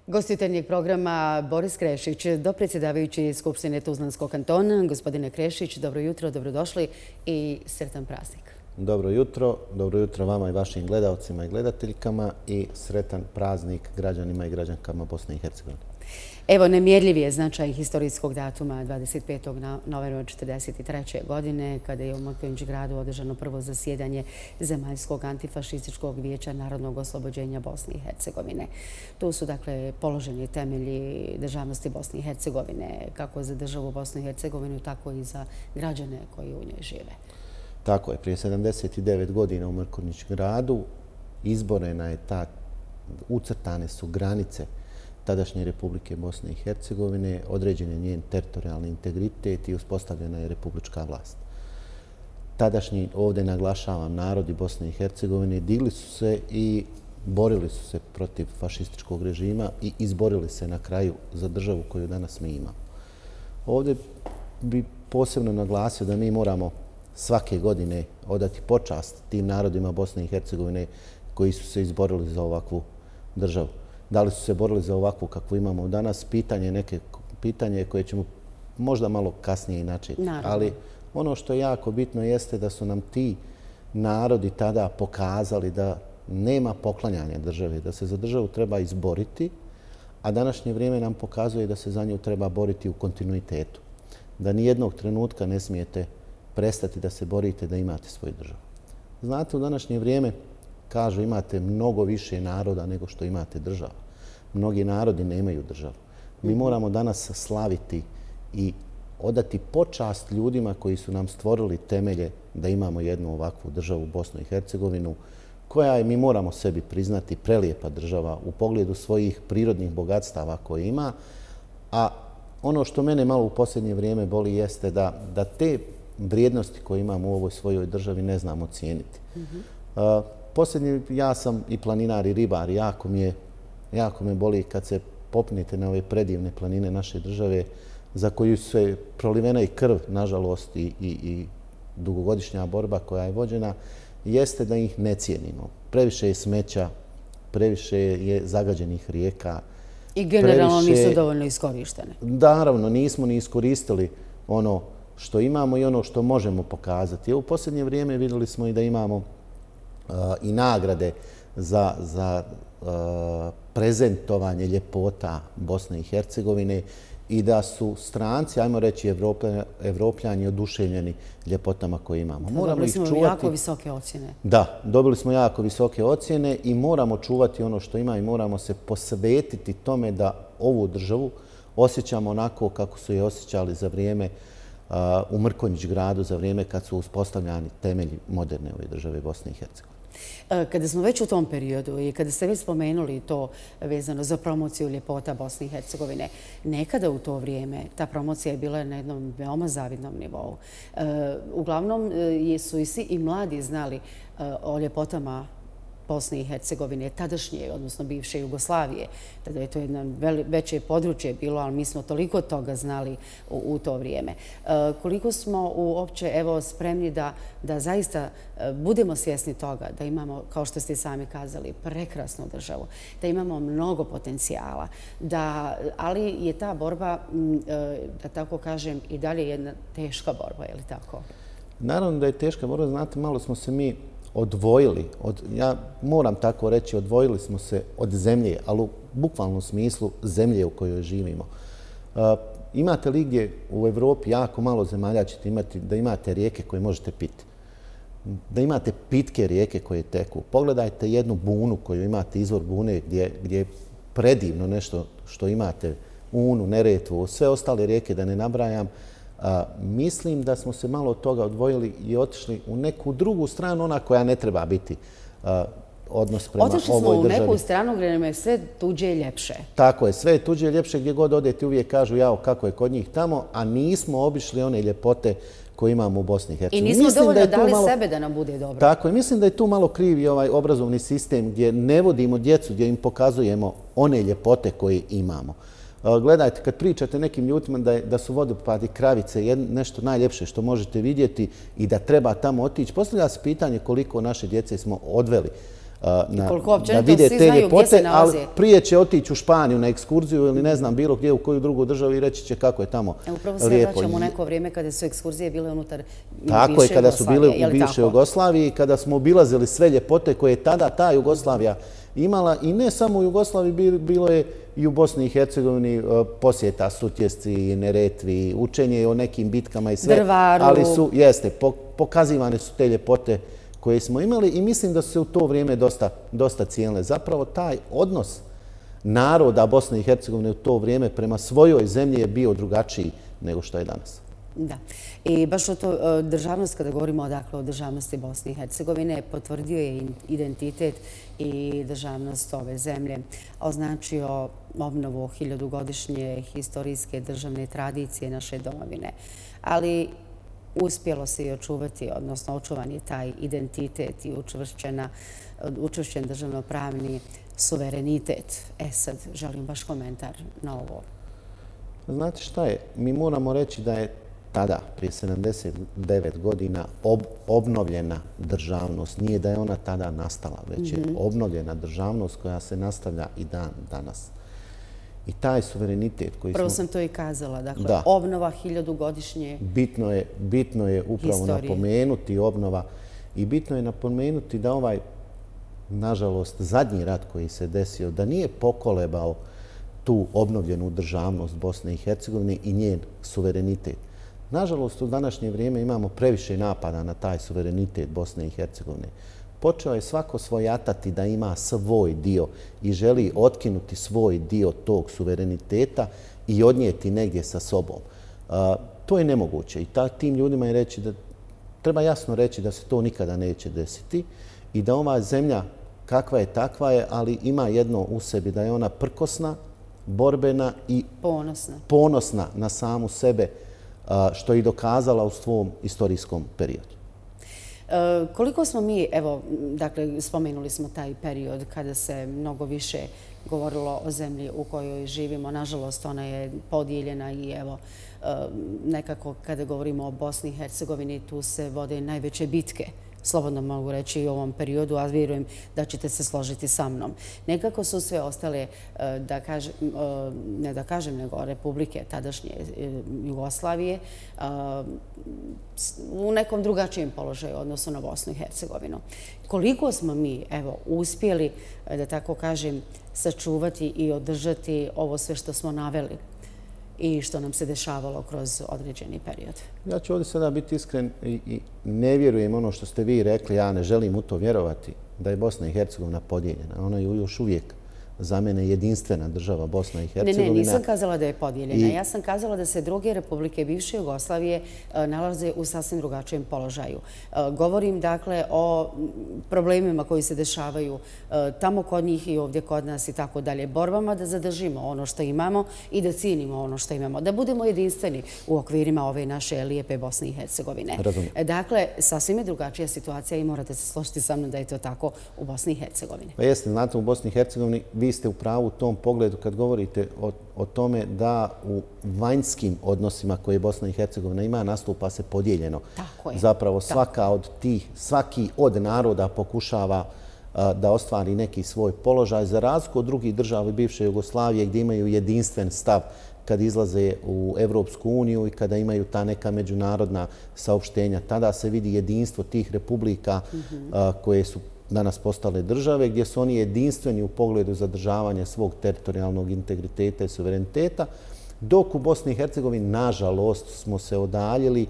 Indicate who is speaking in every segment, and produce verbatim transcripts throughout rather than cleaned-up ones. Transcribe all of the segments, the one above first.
Speaker 1: Gost jutarnjeg programa Boris Krešić, dopredsjedavajući Skupštine Tuzlanskog kantona. Gospodine Krešić, dobro jutro, dobrodošli i sretan praznik.
Speaker 2: Dobro jutro, dobro jutro vama i vašim gledalcima i gledateljkama i sretan praznik građanima i građankama Bosne i Hercegovine.
Speaker 1: Evo, nemjerljiv je značaj historijskog datuma dvadeset petog novembra četrdeset treće. godine, kada je u Mrkonjić-gradu održano prvo zasjedanje Zemaljskog antifašističkog vijeća narodnog oslobođenja Bosne i Hercegovine. Tu su, dakle, položeni temelji državnosti Bosne i Hercegovine, kako za državu Bosnu i Hercegovinu, tako i za građane koji u njoj žive.
Speaker 2: Tako je, prije sedamdeset devet godina u Mrkonjić-gradu izborena je ta, ucrtane su granice tadašnje Republike Bosne i Hercegovine, određen je njen teritorijalni integritet i uspostavljena je republička vlast. Tadašnji, ovdje naglašavam, narodi Bosne i Hercegovine digli su se i borili su se protiv fašističkog režima i izborili se na kraju za državu koju danas mi imamo. Ovdje bi posebno naglasio da mi moramo svake godine odati počast tim narodima Bosne i Hercegovine koji su se izborili za ovakvu državu. Da li su se borili za ovakvu kakvu imamo danas, pitanje, neke, pitanje koje ćemo možda malo kasnije i načeti. Ali ono što je jako bitno jeste da su nam ti narodi tada pokazali da nema poklanjanja države, da se za državu treba izboriti, a današnje vrijeme nam pokazuje da se za nju treba boriti u kontinuitetu. Da nijednog trenutka ne smijete prestati da se borite da imate svoju državu. Znate, u današnje vrijeme kažu imate mnogo više naroda nego što imate država. Mnogi narodi nemaju državu. Mi moramo danas slaviti i odati počast ljudima koji su nam stvorili temelje da imamo jednu ovakvu državu, Bosnu i Hercegovinu, koja je, mi moramo sebi priznati, prelijepa država u pogledu svojih prirodnih bogatstava koje ima. A ono što mene malo u posljednje vrijeme boli jeste da, da te vrijednosti koje imamo u ovoj svojoj državi ne znamo cijeniti. Uh, Posljednji, ja sam i planinar i ribar, jako mi je, jako me boli kad se popnete na ove predivne planine naše države za koju se prolivena i krv, nažalost, i, i, i dugogodišnja borba koja je vođena, jeste da ih ne cijenimo. Previše je smeća, previše je zagađenih rijeka.
Speaker 1: I generalno previše, nisu dovoljno iskorištene.
Speaker 2: Naravno, nismo ni iskoristili ono što imamo i ono što možemo pokazati. U posljednje vrijeme vidjeli smo i da imamo i nagrade za, za uh, prezentovanje ljepota Bosne i Hercegovine i da su stranci, ajmo reći Evropljani, Evropljani oduševljeni ljepotama koje imamo.
Speaker 1: Moramo ih čuvati. Jako visoke ocjene.
Speaker 2: Da, dobili smo jako visoke ocjene i moramo čuvati ono što ima i moramo se posvetiti tome da ovu državu osjećamo onako kako su je osjećali za vrijeme uh, u Mrkonjić-gradu, za vrijeme kad su uspostavljani temelji moderne ove države Bosne i Hercegovine.
Speaker 1: Kada smo već u tom periodu i kada ste već spomenuli to vezano za promociju ljepota Bosne i Hercegovine, nekada u to vrijeme ta promocija je bila na jednom veoma zavidnom nivou. Uglavnom su i svi i mladi znali o ljepotama Bosne i Hercegovine, tadašnje, odnosno bivše Jugoslavije. Tada je to jedno veće područje bilo, ali mi smo toliko toga znali u, u to vrijeme. E, koliko smo uopće evo, spremni da, da zaista budemo svjesni toga da imamo, kao što ste sami kazali, prekrasnu državu, da imamo mnogo potencijala, da, ali je ta borba, da tako kažem, i dalje jedna teška borba, je li tako?
Speaker 2: Naravno da je teška borba, znate, malo smo se mi odvojili, od, ja moram tako reći, odvojili smo se od zemlje, ali u bukvalnom smislu zemlje u kojoj živimo. Uh, imate li gdje u Evropi jako malo zemalja ćete imati da imate rijeke koje možete piti. Da imate pitke rijeke koje teku. Pogledajte jednu bunu koju imate, izvor bune gdje, gdje je predivno nešto što imate, Unu, Neretvu, sve ostale rijeke da ne nabrajam. A, mislim da smo se malo od toga odvojili i otišli u neku drugu stranu, ona koja ne treba biti a, odnos prema ovoj državi.
Speaker 1: Otišli smo u neku stranu gdje nam je sve tuđe i ljepše.
Speaker 2: Tako je, sve je tuđe i ljepše. Gdje god odete uvijek kažu jao kako je kod njih tamo, a nismo obišli one ljepote koje imamo u Bosni i Hercegovini.
Speaker 1: I nismo mislim dovoljno da dali malo sebe da nam bude dobro.
Speaker 2: Tako je, mislim da je tu malo krivi ovaj obrazovni sistem gdje ne vodimo djecu, gdje im pokazujemo one ljepote koje imamo. Gledajte, kad pričate nekim ljudima da, je, da su vodopadi Kravice jed, nešto najljepše što možete vidjeti i da treba tamo otići, postavlja se pitanje koliko naše djece smo odveli da vide te ljepote, ali prije će otići u Španiju na ekskurziju ili ne znam bilo gdje u koju drugu državu i reći će kako je tamo lijepo.
Speaker 1: Upravo se vraćamo u neko vrijeme kada su ekskurzije bile unutar bivše Jugoslavije.
Speaker 2: Tako je, kada su bile u bivše Jugoslaviji, kada smo obilazili sve ljepote koje je tada ta Jugoslavija imala i ne samo u Jugoslaviji, bilo je i u Bosni i Hercegovini posjeta Sutjesci, Neretvi, učenje o nekim bitkama i sve.
Speaker 1: Drvaru.
Speaker 2: Ali su, jeste, pokazivane su te ljepote koje smo imali i mislim da su se u to vrijeme dosta, dosta cijenile. Zapravo taj odnos naroda Bosne i Hercegovine u to vrijeme prema svojoj zemlji je bio drugačiji nego što je danas.
Speaker 1: Da. I baš o to državnost, kada govorimo dakle, o državnosti Bosne i Hercegovine, potvrdio je identitet i državnost ove zemlje, označio obnovu hiljadugodišnje historijske državne tradicije naše domovine. Ali uspjelo se i očuvati, odnosno očuvan je taj identitet i učvršćen državnopravni suverenitet. E sad, želim vaš komentar na ovo.
Speaker 2: Znate šta je? Mi moramo reći da je tada, prije sedamdeset devet godina, obnovljena državnost. Nije da je ona tada nastala, već je obnovljena državnost koja se nastavlja i dan danas. I taj suverenitet koji smo...
Speaker 1: Prvo sam to i kazala. Dakle, obnova hiljadugodišnje
Speaker 2: historije. Bitno je upravo napomenuti obnova i bitno je napomenuti da ovaj, nažalost, zadnji rat koji se desio, da nije pokolebao tu obnovljenu državnost Bosne i Hercegovine i njen suverenitet. Nažalost, u današnje vrijeme imamo previše napada na taj suverenitet Bosne i Hercegovine. Počeo je svako svojatati da ima svoj dio i želi otkinuti svoj dio tog suvereniteta i odnijeti negdje sa sobom. To je nemoguće i tim ljudima je reći da treba jasno reći da se to nikada neće desiti i da ova zemlja kakva je takva je, ali ima jedno u sebi, da je ona prkosna, borbena i ponosna na samu sebe, što je i dokazala u svom istorijskom periodu.
Speaker 1: Koliko smo mi, evo, dakle, spomenuli smo taj period kada se mnogo više govorilo o zemlji u kojoj živimo. Nažalost, ona je podijeljena i evo, nekako kada govorimo o Bosni i Hercegovini, tu se vode najveće bitke. Slobodno mogu reći i u ovom periodu, a vjerujem da ćete se složiti sa mnom. Nekako su sve ostale, da kažem, ne da kažem, nego republike tadašnje Jugoslavije u nekom drugačijem položaju odnosno na Bosnu i Hercegovinu. Koliko smo mi, evo, uspjeli, da tako kažem, sačuvati i održati ovo sve što smo naveli i što nam se dešavalo kroz određeni period.
Speaker 2: Ja ću ovdje sada biti iskren i ne vjerujem ono što ste vi rekli, ja ne želim u to vjerovati, da je Bosna i Hercegovina podijeljena. Ona je još uvijek za mene jedinstvena država Bosna i Hercegovina.
Speaker 1: Ne, ne, nisam kazala da je podijeljena. Ja sam kazala da se druge republike bivše Jugoslavije nalaze u sasvim drugačijem položaju. Govorim, dakle, o problemima koji se dešavaju tamo kod njih i ovdje kod nas i tako dalje. Borbama da zadržimo ono što imamo i da cijenimo ono što imamo. Da budemo jedinstveni u okvirima ove naše lijepe Bosne i Hercegovine.
Speaker 2: Razumijem.
Speaker 1: Dakle, sasvim je drugačija situacija i morate se složiti sa mnom da je to tako u Bosni i Hercegovini.
Speaker 2: Pa jeste, znate, u Bosni i Hercegovini vi ste u pravu u tom pogledu kad govorite o, o tome da u vanjskim odnosima koje Bosna i Hercegovina ima nastupa se podijeljeno.
Speaker 1: Tako je.
Speaker 2: Zapravo svaka od tih, svaki od naroda pokušava a, da ostvari neki svoj položaj za razliku od drugih država bivše Jugoslavije gdje imaju jedinstven stav kad izlaze u Evropsku uniju i kada imaju ta neka međunarodna saopštenja. Tada se vidi jedinstvo tih republika mm-hmm. a, koje su danas postale države, gdje su oni jedinstveni u pogledu zadržavanja svog teritorijalnog integriteta i suvereniteta, dok u Bosni i Hercegovini, nažalost, smo se odaljili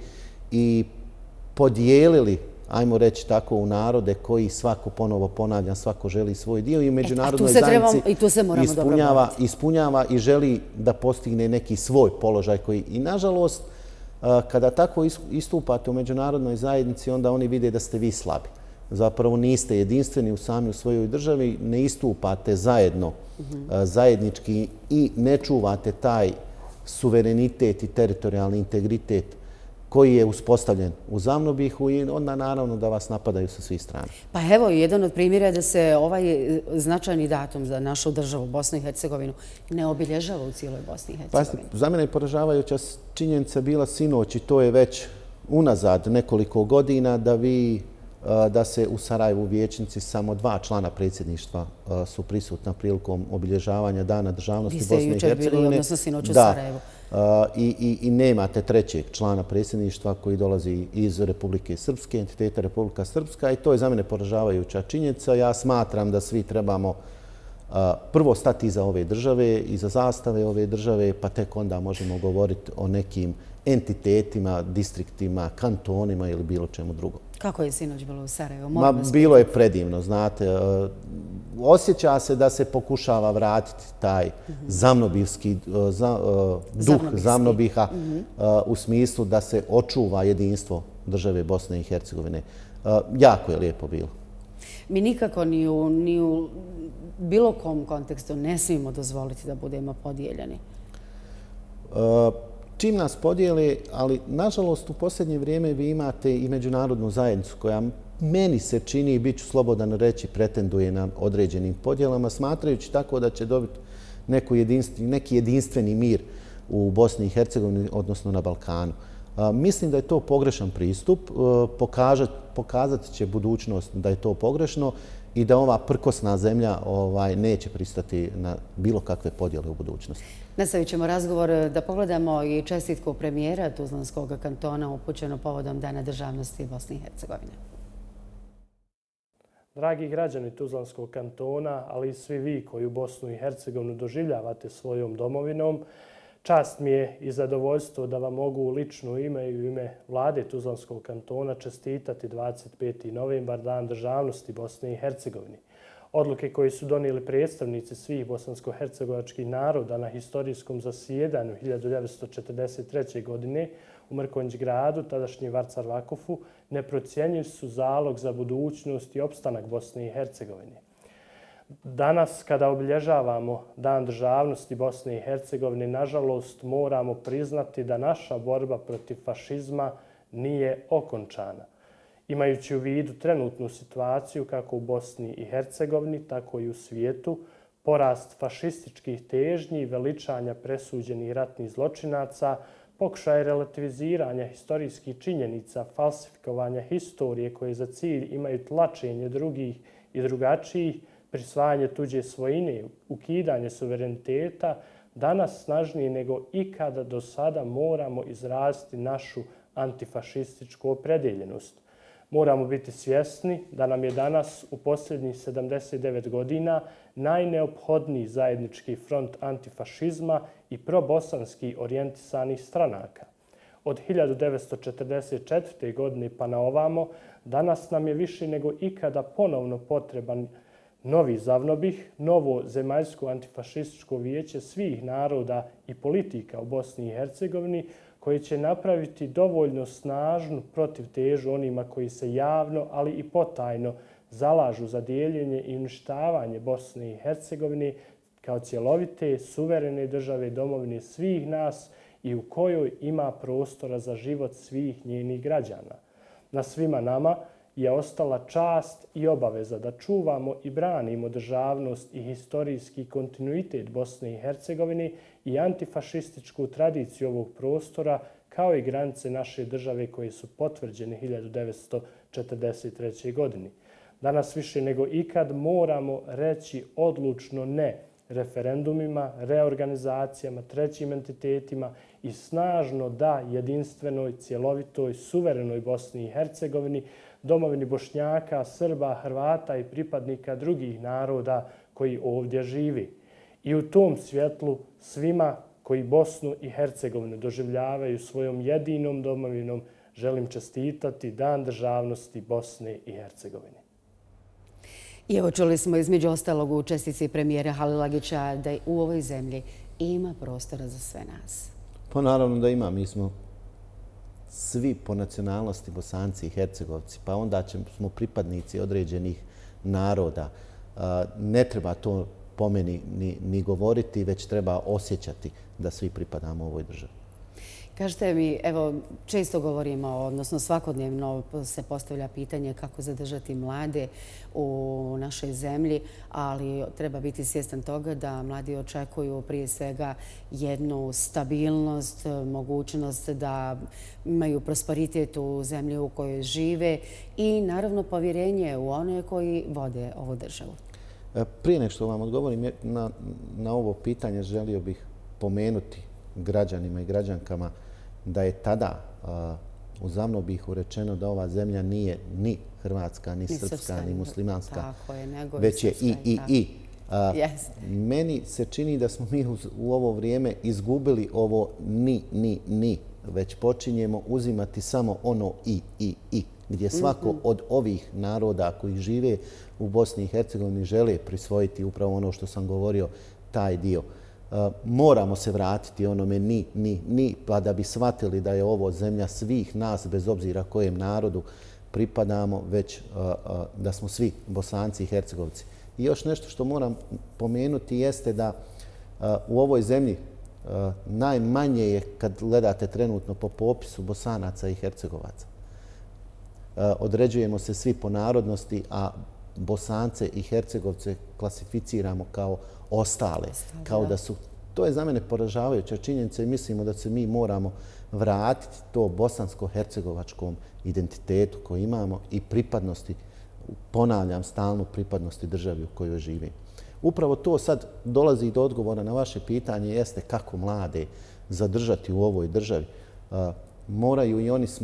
Speaker 2: i podijelili, ajmo reći tako, u narode koji svako, ponovo ponavljam, svako želi svoj dio i u međunarodnoj zajednici ispunjava, ispunjava i želi da postigne neki svoj položaj koji i, nažalost, kada tako istupate u međunarodnoj zajednici, onda oni vide da ste vi slabi. Zapravo niste jedinstveni u sami u svojoj državi, ne istupate zajedno, zajednički i ne čuvate taj suverenitet i teritorijalni integritet koji je uspostavljen u Zavnobihu i onda naravno da vas napadaju sa svih strana.
Speaker 1: Pa evo, jedan od primjera je da se ovaj značajni datum za našu državu, Bosnu i Hercegovinu, ne obilježava u cijeloj Bosni i Hercegovini.
Speaker 2: Pa, za mene je poražavajuća činjenica bila sinoć i to je već unazad nekoliko godina da vi da se u Sarajevu vijećnici samo dva člana predsjedništva su prisutna prilikom obilježavanja Dana državnosti Bosne i Hercegovine. Vi ste jučer bili,
Speaker 1: odnosno sinoć u Sarajevu.
Speaker 2: I, i, i nemate trećeg člana predsjedništva koji dolazi iz Republike Srpske, entiteta Republika Srpska, i to je za mene poražavajuća činjenica. Ja smatram da svi trebamo prvo stati iza ove države, iza zastave ove države, pa tek onda možemo govoriti o nekim entitetima, distriktima, kantonima ili bilo čemu drugom.
Speaker 1: Kako je sinoć bilo u Sarajevu?
Speaker 2: Ma, bilo je predivno, znate. Osjeća se da se pokušava vratiti taj zamnobivski duh zamnobiha u smislu da se očuva jedinstvo države Bosne i Hercegovine. Jako je lijepo bilo.
Speaker 1: Mi nikako ni u, ni u bilo kom kontekstu ne smijemo dozvoliti da budemo podijeljeni.
Speaker 2: Čim nas podijele, ali nažalost u posljednje vrijeme vi imate i međunarodnu zajednicu koja meni se čini, bit ću slobodan reći, pretenduje na određenim podjelama, smatrajući tako da će dobiti neku jedinstven, neki jedinstveni mir u Bosni i Hercegovini, odnosno na Balkanu. Mislim da je to pogrešan pristup. Pokazat će budućnost da je to pogrešno i da ova prkosna zemlja ovaj, neće pristati na bilo kakve podjele u budućnosti.
Speaker 1: Nastavit ćemo razgovor da pogledamo i čestitku premijera Tuzlanskog kantona upućeno povodom Dana državnosti Bosne i Hercegovine.
Speaker 3: Dragi građani Tuzlanskog kantona, ali i svi vi koji u Bosnu i Hercegovinu doživljavate svojom domovinom, čast mi je i zadovoljstvo da vam mogu u lično ime i u ime vlade Tuzlanskog kantona čestitati dvadeset peti novembar, Dan državnosti Bosne i Hercegovine. Odluke koje su donijeli predstavnici svih bosansko-hercegovačkih naroda na historijskom zasjedanju hiljadu devetsto četrdeset treće. godine u Mrkonjić gradu, tadašnji Varcar Vakufu, neprocjenjiv su zalog za budućnost i opstanak Bosne i Hercegovine. Danas, kada obilježavamo Dan državnosti Bosne i Hercegovine, nažalost moramo priznati da naša borba protiv fašizma nije okončana. Imajući u vidu trenutnu situaciju kako u Bosni i Hercegovini, tako i u svijetu, porast fašističkih težnji i veličanja presuđenih ratnih zločinaca, pokušaj relativiziranja historijskih činjenica, falsifikovanja historije koje za cilj imaju tlačenje drugih i drugačijih, prisvajanje tuđe svojine, ukidanje suvereniteta, danas snažnije nego ikada do sada moramo izraziti našu antifašističku opredeljenost. Moramo biti svjesni da nam je danas u posljednjih sedamdeset devet godina najneophodniji zajednički front antifašizma i probosanski orijentisanih stranaka. Od hiljadu devetsto četrdeset četvrte. godine pa na ovamo, danas nam je više nego ikada ponovno potreban novi zavnobih, novo zemaljsko antifašističko vijeće svih naroda i politika u Bosni i Hercegovini, koji će napraviti dovoljno snažnu protivtežu onima koji se javno, ali i potajno zalažu za dijeljenje i uništavanje Bosne i Hercegovine kao cjelovite, suverene države domovine svih nas i u kojoj ima prostora za život svih njenih građana. Na svima nama je ostala čast i obaveza da čuvamo i branimo državnost i historijski kontinuitet Bosne i Hercegovine i antifašističku tradiciju ovog prostora, kao i granice naše države koje su potvrđene hiljadu devetsto četrdeset treće. godine. Danas više nego ikad moramo reći odlučno ne referendumima, reorganizacijama, trećim entitetima i snažno da jedinstvenoj, cjelovitoj, suverenoj Bosni i Hercegovini, domovini Bošnjaka, Srba, Hrvata i pripadnika drugih naroda koji ovdje živi. I u tom svjetlu svima koji Bosnu i Hercegovinu doživljavaju svojom jedinom domovinom želim čestitati Dan državnosti Bosne i Hercegovine.
Speaker 1: I evo čuli smo između ostalog u čestici premijera Halilagića da u ovoj zemlji ima prostora za sve nas.
Speaker 2: Pa naravno da ima. Mi smo svi po nacionalnosti Bosanci i Hercegovci, pa onda smo pripadnici određenih naroda. Ne treba to po meni ni, ni govoriti, već treba osjećati da svi pripadamo ovoj državi.
Speaker 1: Kažete mi, evo, često govorimo, odnosno svakodnevno se postavlja pitanje kako zadržati mlade u našoj zemlji, ali treba biti svjestan toga da mladi očekuju prije svega jednu stabilnost, mogućnost da imaju prosperitet u zemlji u kojoj žive i naravno povjerenje u one koji vode ovu državu.
Speaker 2: Prije nego što vam odgovorim na, na ovo pitanje, želio bih pomenuti građanima i građankama da je tada u Zavnobihu rečeno da ova zemlja nije ni hrvatska, ni srpska, ni muslimanska, već je i, i, i. Meni se čini da smo mi u ovo vrijeme izgubili ovo ni, ni, ni, već počinjemo uzimati samo ono i, i, i, gdje svako od ovih naroda koji žive u Bosni i Hercegovini žele prisvojiti upravo ono što sam govorio, taj dio. Moramo se vratiti onome ni, ni, ni, pa da bi shvatili da je ovo zemlja svih nas, bez obzira kojem narodu pripadamo, već da smo svi Bosanci i Hercegovci. I još nešto što moram pomenuti jeste da u ovoj zemlji najmanje je, kad gledate trenutno po popisu, Bosanaca i Hercegovaca. Određujemo se svi po narodnosti, a Bosance i Hercegovce klasificiramo kao ostale, kao da su... To je za mene poražavajuća činjenica i mislimo da se mi moramo vratiti to bosansko-hercegovačkom identitetu koji imamo i pripadnosti, ponavljam, stalnu pripadnosti državi u kojoj živim. Upravo to sad dolazi do odgovora na vaše pitanje, jeste kako mlade zadržati u ovoj državi. Moraju i oni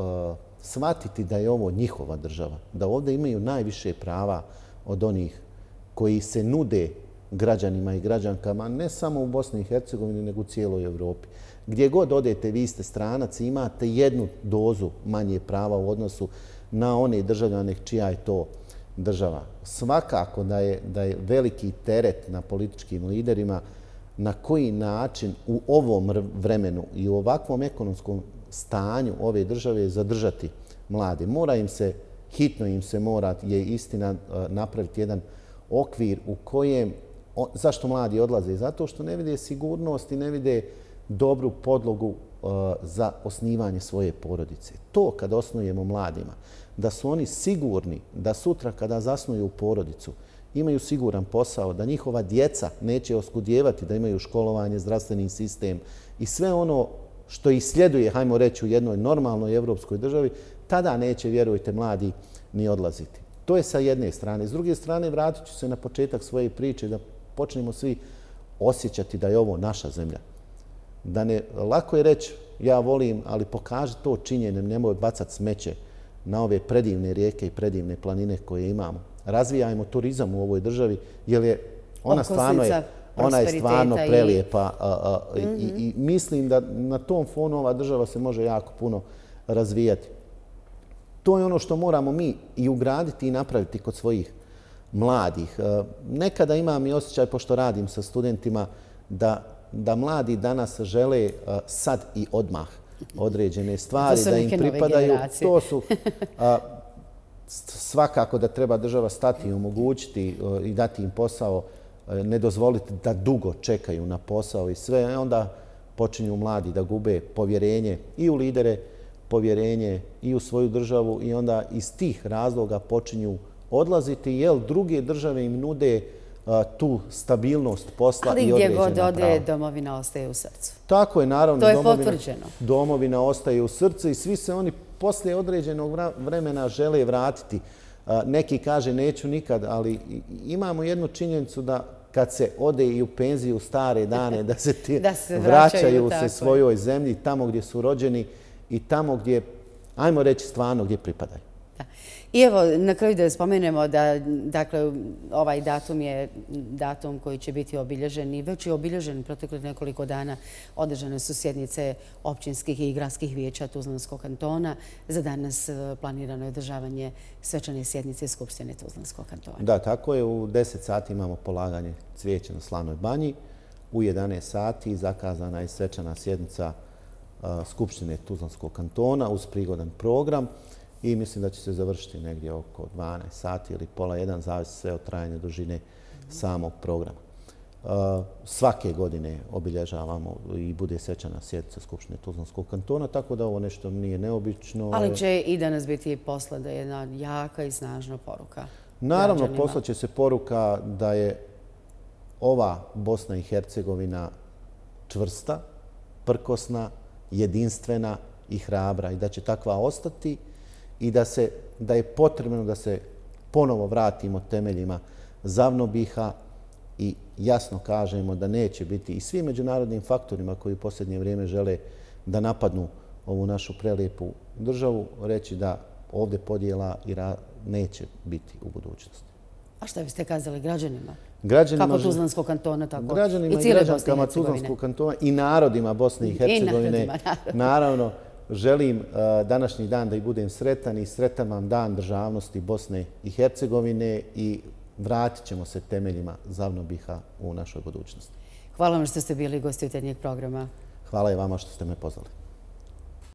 Speaker 2: shvatiti da je ovo njihova država, da ovdje imaju najviše prava od onih koji se nude građanima i građankama, ne samo u Bosni i Hercegovini, nego u cijeloj Evropi. Gdje god odete, vi ste stranac, imate jednu dozu manje prava u odnosu na one državljane čija je to država. Svakako da je, da je veliki teret na političkim liderima na koji način u ovom vremenu i u ovakvom ekonomskom stanju ove države zadržati mlade. Mora im se, hitno im se mora, je istina, napraviti jedan okvir u kojem... Zašto mladi odlaze? Zato što ne vide sigurnost i ne vide dobru podlogu za osnivanje svoje porodice. To kad osnujemo mladima, da su oni sigurni da sutra kada zasnuju porodicu imaju siguran posao, da njihova djeca neće oskudjevati, da imaju školovanje, zdravstveni sistem i sve ono što ih sljeduje, hajmo reći, u jednoj normalnoj evropskoj državi, tada neće, vjerujte, mladi ni odlaziti. To je sa jedne strane. S druge strane, vratit ću se na početak svoje priče da počnemo svi osjećati da je ovo naša zemlja. Da ne, lako je reći ja volim, ali pokaži to činjenjem, nemoj bacati smeće na ove predivne rijeke i predivne planine koje imamo. Razvijajmo turizam u ovoj državi, jer je ona stvarno je, ona je stvarno prelijepa i, i, i mislim da na tom fonu ova država se može jako puno razvijati. To je ono što moramo mi i ugraditi i napraviti kod svojih mladih. Nekada imam i osjećaj, pošto radim sa studentima, da, da mladi danas žele sad i odmah određene stvari, da im pripadaju. To su a, svakako da treba država stati i omogućiti i dati im posao, ne dozvoliti da dugo čekaju na posao i sve. Onda počinju mladi da gube povjerenje i u lidere, povjerenje i u svoju državu i onda iz tih razloga počinju odlaziti, jer druge države im nude a, tu stabilnost posla i određena prava. Ali gdje god ode,
Speaker 1: domovina ostaje u srcu.
Speaker 2: Tako je, naravno.
Speaker 1: To je
Speaker 2: domovina,
Speaker 1: potvrđeno.
Speaker 2: Domovina ostaje u srcu i svi se oni poslije određenog vremena žele vratiti. A, neki kaže neću nikad, ali imamo jednu činjenicu da kad se ode i u penziju stare dane, da se, ti
Speaker 1: da se
Speaker 2: vraćaju,
Speaker 1: vraćaju
Speaker 2: se svojoj zemlji, tamo gdje su rođeni i tamo gdje, ajmo reći, stvarno gdje pripadaju.
Speaker 1: Da. I evo, na kraju da spomenemo da dakle, ovaj datum je datum koji će biti obilježen i već je obilježen proteklih nekoliko dana. Održane su sjednice općinskih i gradskih vijeća Tuzlanskog kantona. Za danas planirano je održavanje svečane sjednice Skupštine Tuzlanskog kantona.
Speaker 2: Da, tako je. U deset sati imamo polaganje cvijeća na Slanoj banji. U jedanaest sati zakazana je svečana sjednica Skupštine Tuzlanskog kantona uz prigodan program. I mislim da će se završiti negdje oko dvanaest sati ili pola jedan, zavisi sve od trajanja dužine samog programa. svake godine obilježavamo i bude svečana sjednica Skupštine Tuzlanskog kantona, tako da ovo nešto nije neobično.
Speaker 1: Ali će i danas biti poslata jedna jaka i snažna poruka.
Speaker 2: Naravno, poslaće se poruka da je ova Bosna i Hercegovina čvrsta, prkosna, jedinstvena i hrabra i da će takva ostati i da, se, da je potrebno da se ponovo vratimo temeljima Zavnobiha i jasno kažemo da neće biti i svim međunarodnim faktorima koji u posljednje vrijeme žele da napadnu ovu našu prelijepu državu, reći da ovdje podjela i neće biti u budućnosti.
Speaker 1: A šta biste kazali građanima?
Speaker 2: Građanima,
Speaker 1: kako Tuzlanskog kantona, tako
Speaker 2: građanima
Speaker 1: i cijele
Speaker 2: i građankama Tuzlanskog kantona i narodima Bosne i Hercegovine. Naravno, želim uh, današnji dan da i budem sretan i sretan vam dan državnosti Bosne i Hercegovine i vratit ćemo se temeljima Zavnobiha u našoj budućnosti.
Speaker 1: Hvala vam što ste bili gosti jutarnjeg programa.
Speaker 2: Hvala i vama što ste me pozvali.